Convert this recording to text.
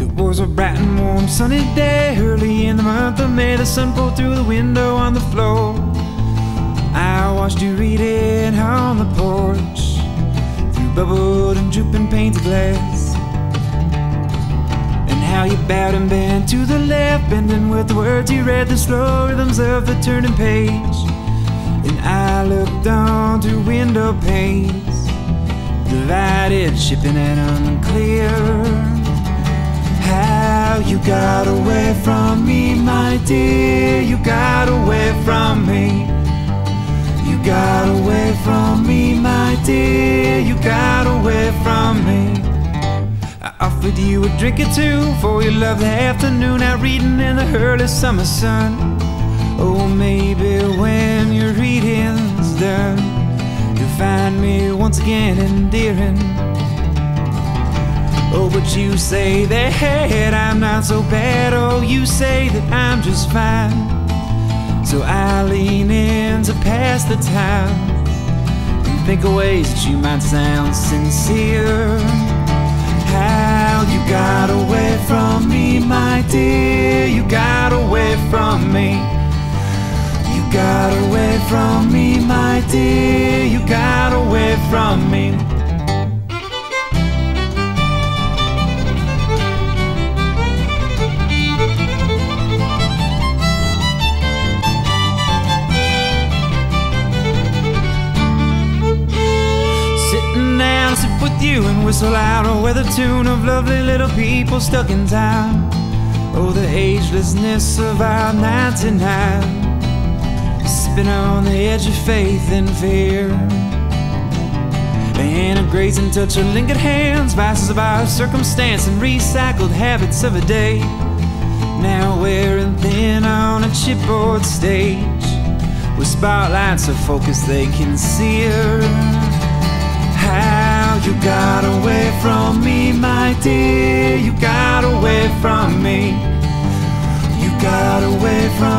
It was a bright and warm sunny day early in the month of May. The sun poured through the window on the floor. I watched you reading on the porch through bubbled and drooping painted glass, and how you bowed and bent to the left, bending with the words you read, the slow rhythms of the turning page. And I looked on through window panes, divided, shipping and unclear. How you got away from me, my dear. You got away from me. You got away from me, my dear. You got away from me. I offered you a drink or two for your lovely afternoon, out reading in the early summer sun. Oh, maybe when your reading's done, you'll find me once again endearing. Oh, but you say that I'm not so bad. Oh, you say that I'm just fine. So I lean in to pass the time and think of ways that you might sound sincere. How you got away from me, my dear. You got away from me. You got away from me, my dear. You got away from me. Sitting down, sip with you and whistle out a weather tune of lovely little people stuck in time. Oh, the agelessness of our 99, sipping on the edge of faith and fear, and a grazing touch of lingered hands, vices of our circumstance and recycled habits of a day. Now wearing thin on a chipboard stage with spotlights of focus they can sear. How you got away from me, my dear. You got away from me. You got away from